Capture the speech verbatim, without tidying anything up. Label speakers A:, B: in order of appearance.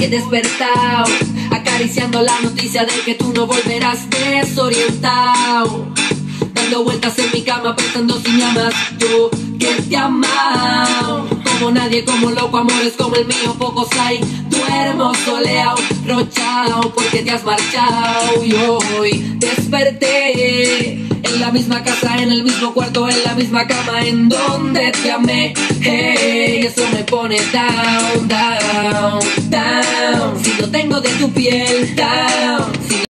A: he despertado, acariciando la noticia de que tú no volverás, desorientado, dando vueltas en mi cama pensando si me amas. Yo que te he amado como nadie, como loco, amores como el mío pocos hay. Duermo soleado, rochao, porque te has marchado. Y hoy desperté en la misma casa, en el mismo cuarto, en la misma cama en donde te amé. Hey, eso me pone down, down, down. Si no tengo de tu piel, down. Si